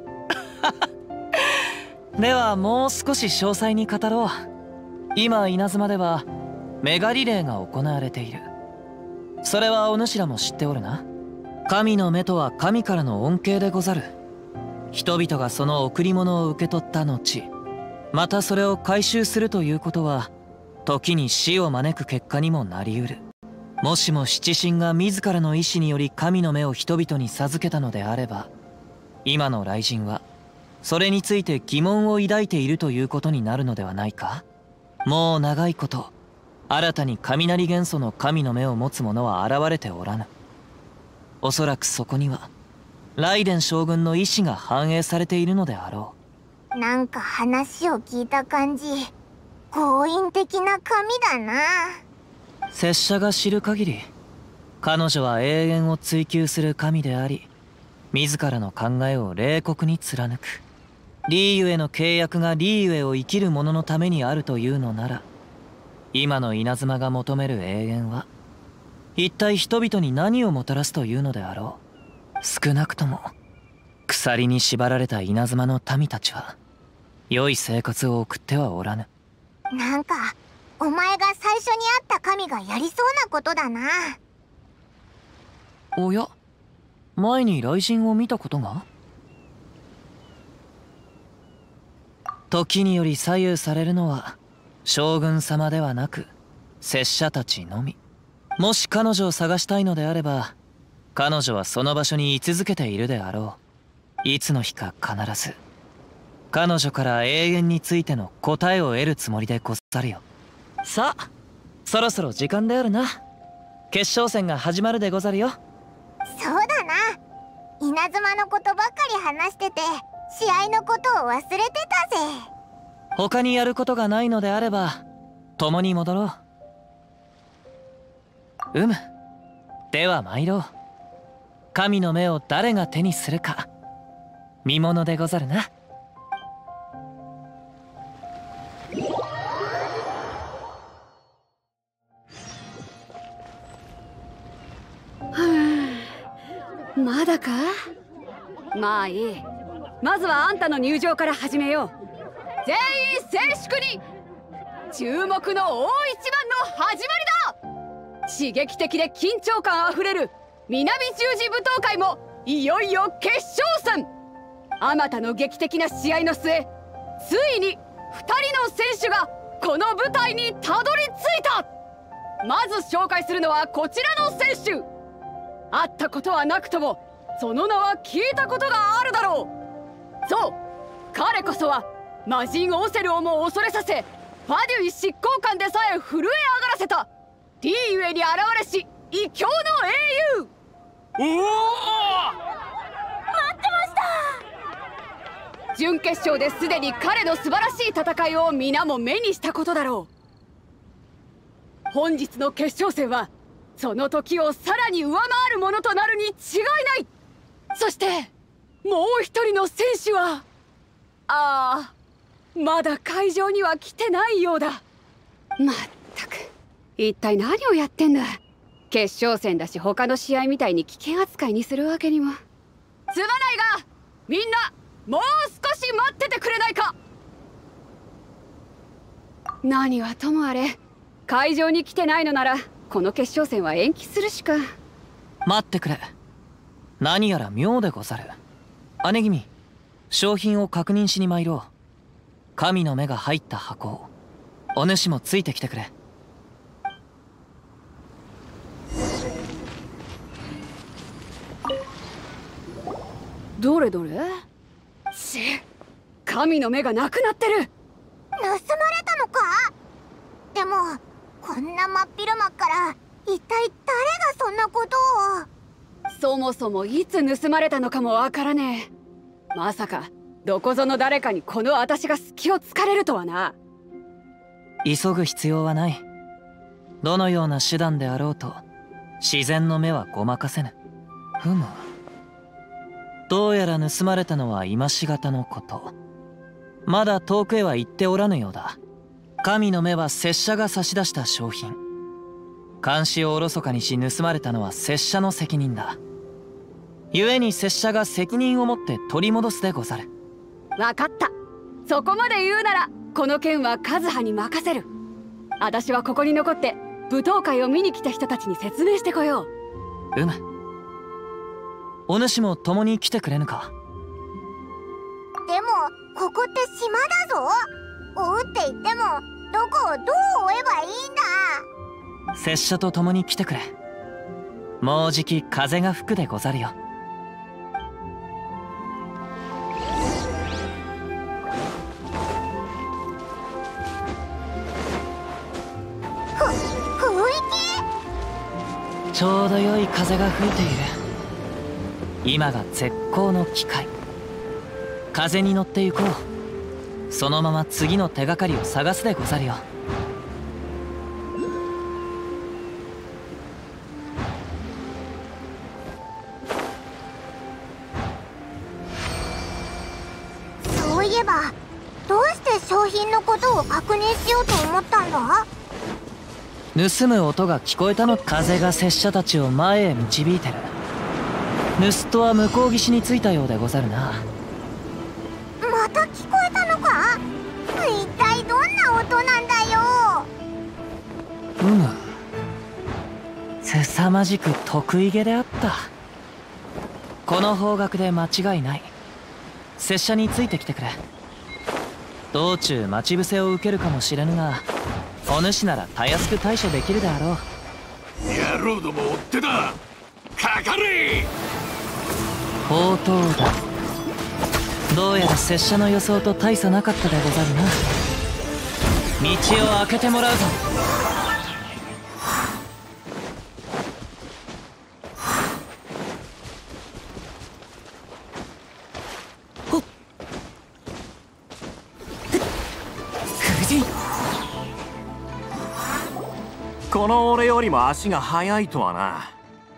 ではもう少し詳細に語ろう。今稲妻ではメガリレーが行われている。それはお主らも知っておるな。神の目とは神からの恩恵でござる。人々がその贈り物を受け取った後、またそれを回収するということは時に死を招く結果にもなりうる。もしも七神が自らの意志により神の目を人々に授けたのであれば、今の雷神はそれについて疑問を抱いているということになるのではないか。もう長いこと新たに雷元素の神の目を持つ者は現れておらぬ。おそらくそこには雷電将軍の意志が反映されているのであろう。なんか話を聞いた感じ強引的な神だな。 拙者が知る限り彼女は永遠を追求する神であり、自らの考えを冷酷に貫く。リーユへの契約がリーユへを生きる者のためにあるというのなら、今の稲妻が求める永遠は一体人々に何をもたらすというのであろう。少なくとも鎖に縛られた稲妻の民たちは良い生活を送ってはおらぬ。 なんかお前が最初に会った神がやりそうなことだな。 おや、前に雷神を見たことが。時により左右されるのは将軍様ではなく拙者たちのみ。もし彼女を探したいのであれば彼女はその場所に居続けているであろう。いつの日か必ず彼女から永遠についての答えを得るつもりでござるよ。さあそろそろ時間であるな。決勝戦が始まるでござるよ。 そうだな。稲妻のことばっかり話してて試合のことを忘れてたぜ。 他にやることがないのであれば共に戻ろう。 うむ。では参ろう。神の目を誰が手にするか見ものでござるな。 まだか。まあいい。まずはあんたの入場から始めよう。全員静粛に。注目の大一番の始まりだ。刺激的で緊張感あふれる南十字舞踏会もいよいよ決勝戦。あまたの劇的な試合の末、ついにふたりの選手がこの舞台にたどり着いた。まず紹介するのはこちらの選手。会ったことはなくともその名は聞いたことがあるだろう。そう、彼こそは魔人オセルをも恐れさせ、ファデュイ執行官でさえ震え上がらせたリーユエに現れし異教の英雄。 おお、 待ってました。 準決勝ですでに彼の素晴らしい戦いを皆も目にしたことだろう。本日の決勝戦はその時をさらに上回るものとなるに違いない。そしてもう一人の選手は、ああ、まだ会場には来てないようだ。まったく、一体何をやってんだ。決勝戦だし他の試合みたいに危険扱いにするわけにも。すまないがみんなもう少し待っててくれないか。何はともあれ会場に来てないのならこの決勝戦は延期するしか。 待ってくれ。何やら妙でござる。姉君、商品を確認しに参ろう。神の目が入った箱を。お主もついてきてくれ。 どれどれ。し、神の目がなくなってる。 盗まれたのか。でもこんな真っ昼間から一体誰がそんなことを。 そもそもいつ盗まれたのかもわからねえ。まさかどこぞの誰かにこの私が隙を突かれるとはな。 急ぐ必要はない。どのような手段であろうと自然の目はごまかせぬ。ふむ、どうやら盗まれたのは今しがたのこと。まだ遠くへは行っておらぬようだ。神の目は拙者が差し出した商品。監視をおろそかにし盗まれたのは拙者の責任だ。故に拙者が責任を持って取り戻すでござる。 わかった。そこまで言うならこの件はカズハに任せる。私はここに残って舞踏会を見に来た人たちに説明してこよう。 うむ。お主も共に来てくれぬか。 でもここって島だぞ。追うって言ってもどこをどう追えばいいんだ。 拙者と共に来てくれ。もうじき風が吹くでござるよ。 ふ、雰囲気ちょうど良い風が吹いている。今が絶好の機会。風に乗って行こう。そのまま次の手がかりを探すでござるよ。 そういえばどうして商品のことを確認しようと思ったんだ。 盗む音が聞こえたの。風が拙者たちを前へ導いてる。盗人は向こう岸に着いたようでござるな。 また聞こえたのか。一体どんな音なんだよ。 うむ、凄まじく得意げであった。この方角で間違いない。拙者についてきてくれ。道中待ち伏せを受けるかもしれぬが、お主ならたやすく対処できるであろう。 野郎ども追ってだ。かかれ。 宝刀だ。どうやら拙者の予想と大差なかったでござるな。道を開けてもらうぞ。ほっ、夫人。 この俺よりも足が速いとはな。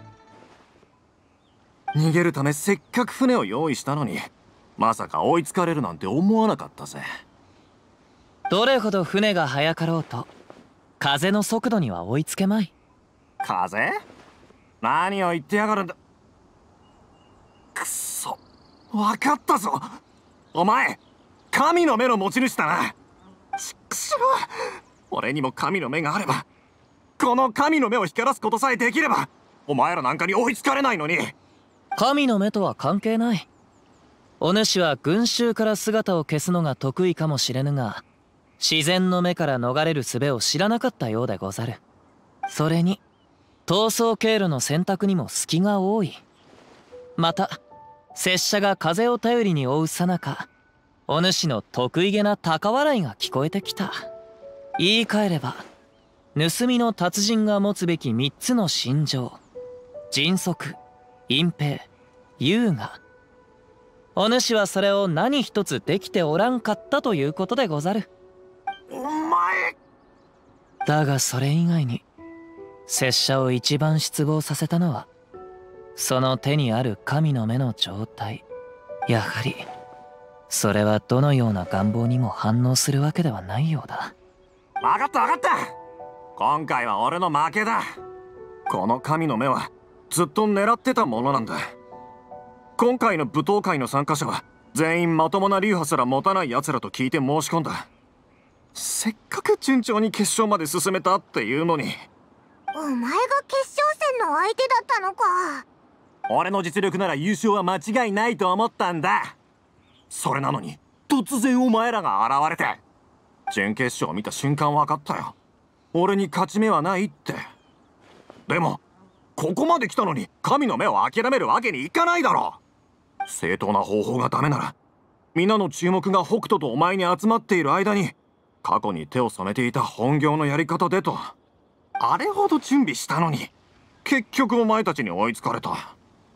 逃げるためせっかく船を用意したのに、まさか追いつかれるなんて思わなかったぜ。 どれほど船が速かろうと風の速度には追いつけまい。 風？何を言ってやがるんだ。くっそ、分かったぞ。お前神の目の持ち主だな。ちくしょう、俺にも神の目があれば、この神の目を光らすことさえできれば、お前らなんかに追いつかれないのに。 神の目とは関係ない。お主は群衆から姿を消すのが得意かもしれぬが、自然の目から逃れる術を知らなかったようでござる。それに逃走経路の選択にも隙が多い。また拙者が風を頼りに追うさなか、お主の得意げな高笑いが聞こえてきた。言い換えれば、盗みの達人が持つべき三つの心情、迅速、隠蔽、優雅。お主はそれを何一つできておらんかったということでござる。 お前だがそれ以外に拙者を一番失望させたのは、その手にある神の目の状態。やはりそれはどのような願望にも反応するわけではないようだ。 分かった分かった、今回は俺の負けだ。この神の目はずっと狙ってたものなんだ。今回の舞踏会の参加者は全員まともな流派すら持たない奴らと聞いて申し込んだ。せっかく順調に決勝まで進めたっていうのに。 お前が決勝戦の相手だったのか。 俺の実力なら優勝は間違いないと思ったんだ。それなのに突然お前らが現れて、準決勝を見た瞬間分かったよ。俺に勝ち目はないって。でもここまで来たのに神の目を諦めるわけにいかないだろ。正当な方法がダメなら、皆の注目が北斗とお前に集まっている間に過去に手を染めていた本業のやり方でと。あれほど準備したのに結局お前たちに追いつかれた。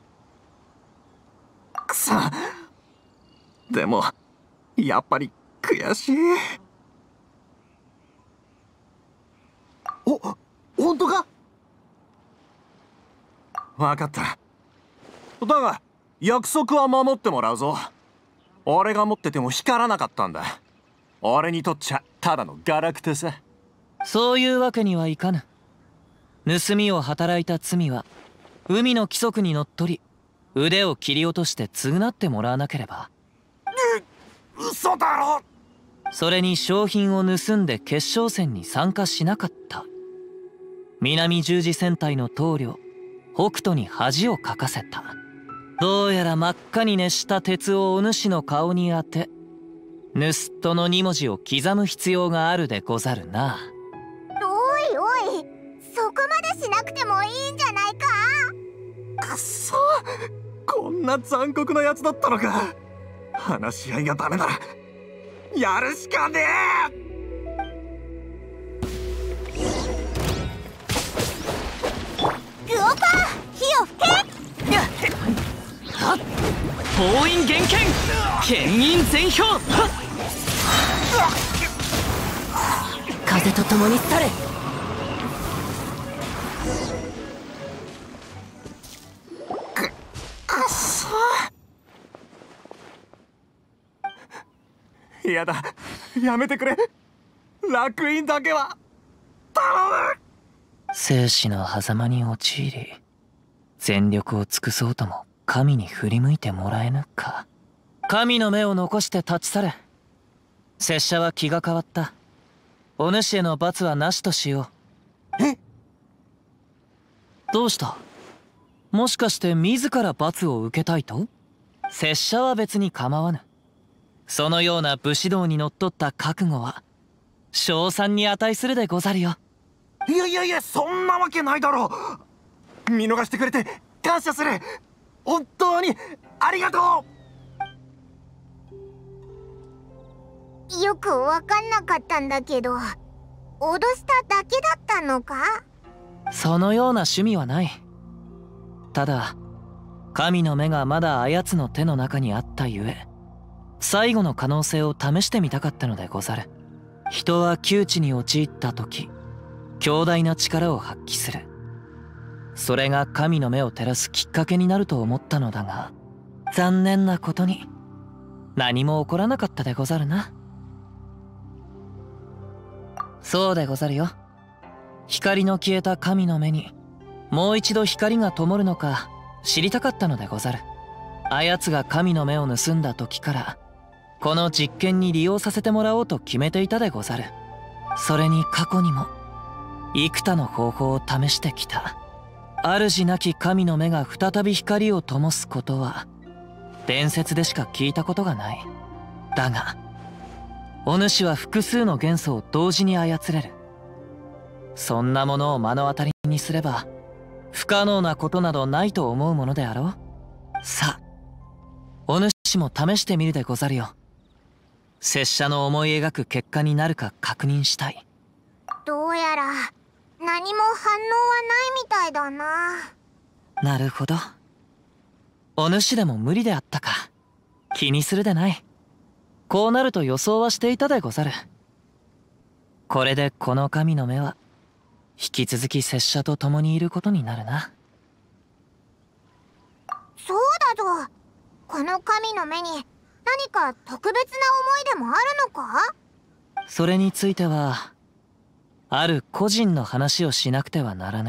くそ、でもやっぱり悔しい。お、本当か？分かった。だが約束は守ってもらうぞ。俺が持ってても光らなかったんだ。俺にとっちゃただのガラクタさ。 そういうわけにはいかぬ。盗みを働いた罪は海の規則にのっとり、腕を切り落として償ってもらわなければ。 う、嘘だろ。 それに商品を盗んで決勝戦に参加しなかった南十字戦隊の棟梁北斗に恥をかかせた。どうやら真っ赤に熱した鉄をお主の顔に当て、盗人のに文字を刻む必要があるでござるな。 おいおい、そこまでしなくてもいいんじゃないか。 くっそ、こんな残酷なやつだったのか。話し合いがダメならやるしかねえ。 グオパー、火を吹け。 封印厳剣、剣印全氷。 風と共に去れ。 く、くっそ。やだ、やめてくれ。楽印だけは頼む。 生死の狭間に陥り、全力を尽くそうとも神に振り向いてもらえぬか。神の目を残して立ち去れ。拙者は気が変わった。お主への罰はなしとしよう。 え？ どうした？もしかして自ら罰を受けたいと？拙者は別に構わぬ。そのような武士道にのっとった覚悟は称賛に値するでござるよ。 いやいやいや、そんなわけないだろう。見逃してくれて感謝する。本当にありがとう。よくわかんなかったんだけど、脅しただけだったのか？ そのような趣味はない。ただ神の目がまだあやつの手の中にあったゆえ、最後の可能性を試してみたかったのでござる。人は窮地に陥った時、 強大な力を発揮する。それが神の目を照らすきっかけになると思ったのだが、残念なことに何も起こらなかったでござるな。そうでござるよ。光の消えた神の目にもう一度光が灯るのか知りたかったのでござる。あやつが神の目を盗んだ時からこの実験に利用させてもらおうと決めていたでござる。それに過去にも幾多の方法を試してきた。主なき神の目が再び光を灯すことは伝説でしか聞いたことがない。だがお主は複数の元素を同時に操れる。そんなものを目の当たりにすれば不可能なことなどないと思うものであろう。さあお主も試してみるでござるよ。拙者の思い描く結果になるか確認したい。 どうやら何も反応はないみたいだな。 なるほど。お主でも無理であったか。気にするでない。こうなると予想はしていたでござる。これでこの神の目は引き続き拙者と共にいることになるな。 そうだぞ。この神の目に何か特別な思いでもあるのか？ それについてはある個人の話をしなくてはならぬ。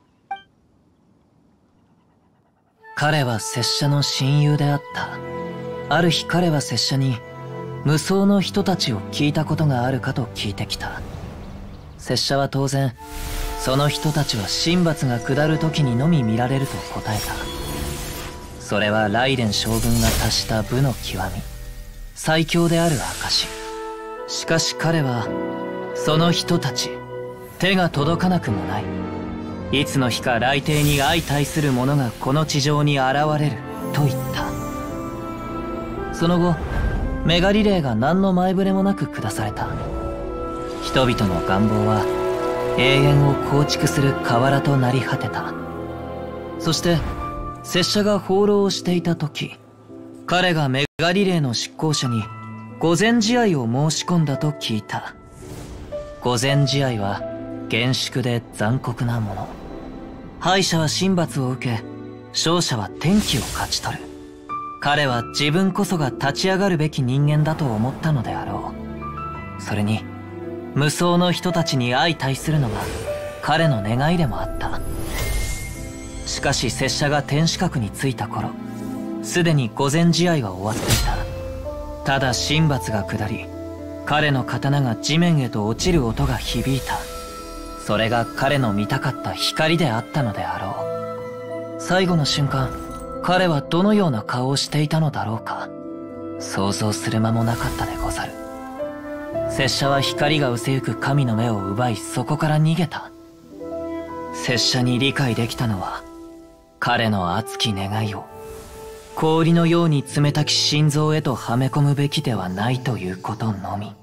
彼は拙者の親友であった。ある日彼は拙者に無双の人たちを聞いたことがあるかと聞いてきた。拙者は当然その人たちは神罰が下る時にのみ見られると答えた。それは雷電将軍が達した武の極み、最強である証。しかし彼はその人たち手が届かなくもない。いつの日か雷帝に相対する者がこの地上に現れると言った。その後メガリレーが何の前触れもなく下された。人々の願望は永遠を構築する河原となり果てた。そして拙者が放浪をしていた時、彼がメガリレーの執行者に御前試合を申し込んだと聞いた。御前試合は厳粛で残酷なもの。敗者は神罰を受け、勝者は天気を勝ち取る。彼は自分こそが立ち上がるべき人間だと思ったのであろう。それに無双の人たちに相対するのが彼の願いでもあった。しかし拙者が天守閣に着いた頃、すでに御前試合は終わっていた。ただ神罰が下り、彼の刀が地面へと落ちる音が響いた。それが彼の見たかった光であったのであろう。最後の瞬間、彼はどのような顔をしていたのだろうか。想像する間もなかったでござる。拙者は光が失せゆく神の目を奪い、そこから逃げた。拙者に理解できたのは彼の熱き願いを氷のように冷たき心臓へとはめ込むべきではないということのみ。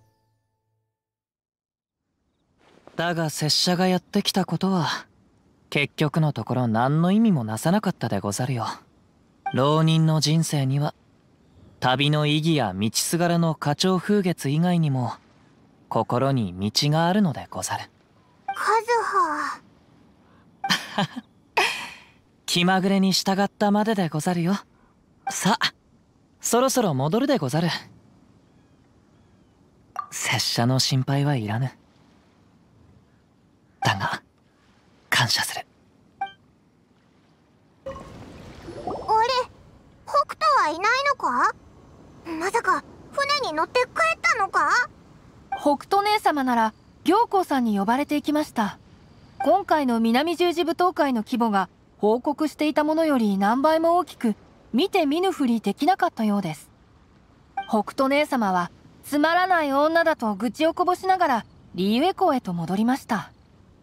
だが拙者がやってきたことは結局のところ何の意味もなさなかったでござるよ。浪人の人生には旅の意義や道すがらの花鳥風月以外にも心に道があるのでござる。 カズハ気まぐれに従ったまででござるよ。さあそろそろ戻るでござる。拙者の心配はいらぬ。だが感謝する。 あれ、北斗はいないのか？まさか船に乗って帰ったのか？ 北斗姉様なら行幸さんに呼ばれていきました。今回の南十字舞踏会の規模が報告していたものより何倍も大きく、見て見ぬふりできなかったようです。北斗姉様はつまらない女だと愚痴をこぼしながらリーウェ港へと戻りました。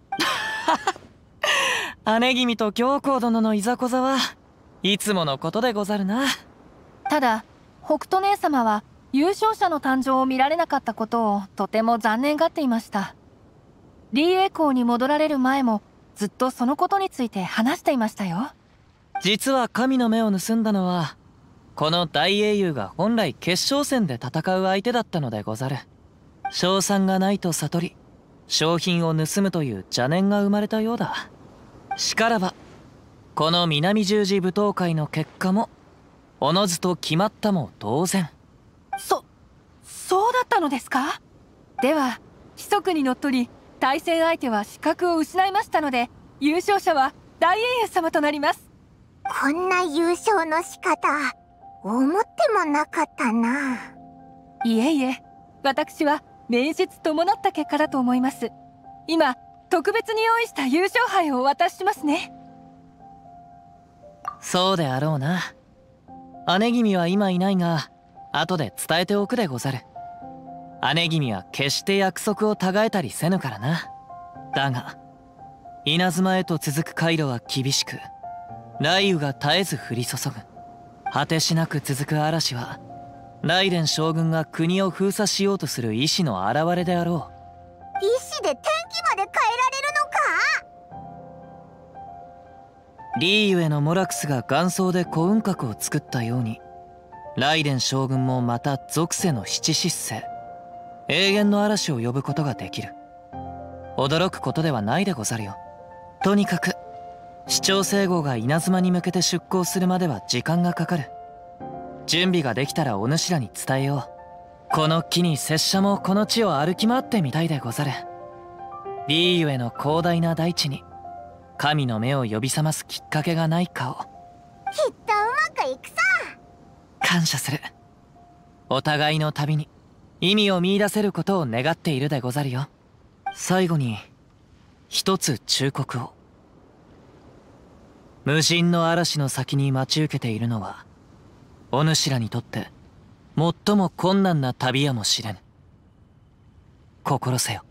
姉君と行幸殿のいざこざはいつものことでござるな。 ただ北斗姉様は優勝者の誕生を見られなかったことをとても残念がっていました。リーウェ港に戻られる前もずっとそのことについて話していましたよ。 実は神の目を盗んだのはこの大英雄が本来決勝戦で戦う相手だったのでござる。勝算がないと悟り、 商品を盗むという邪念が生まれたようだ。しからばこの南十字舞踏会の結果もおのずと決まったも同然。 そそうだったのですか。では規則にのっとり対戦相手は資格を失いましたので、優勝者は大英雄様となります。 こんな優勝の仕方思ってもなかったな。 いえいえ、私は面接伴った結果だと思います。今特別に用意した優勝杯をお渡ししますね。 そうであろうな。姉君は今いないが後で伝えておくでござる。姉君は決して約束を違えたりせぬからな。だが稲妻へと続く回路は厳しく、雷雨が絶えず降り注ぐ。果てしなく続く嵐は雷電将軍が国を封鎖しようとする意志の表れであろう。意志で天気まで変えられるのか。 リーユへのモラクスが元宗で古雲閣を作ったように、雷電将軍もまた属性の七失星永遠の嵐を呼ぶことができる。驚くことではないでござるよ。とにかく市長聖号が稲妻に向けて出港するまでは時間がかかる。準備ができたらお主らに伝えよう。この機に拙者もこの地を歩き回ってみたいでござる。リーユへの広大な大地に神の目を呼び覚ますきっかけがないかを。 きっとうまくいくさ。 感謝する。お互いの旅に意味を見出せることを願っているでござるよ。最後に一つ忠告を。無人の嵐の先に待ち受けているのはお主らにとって最も困難な旅やもしれぬ。心せよ。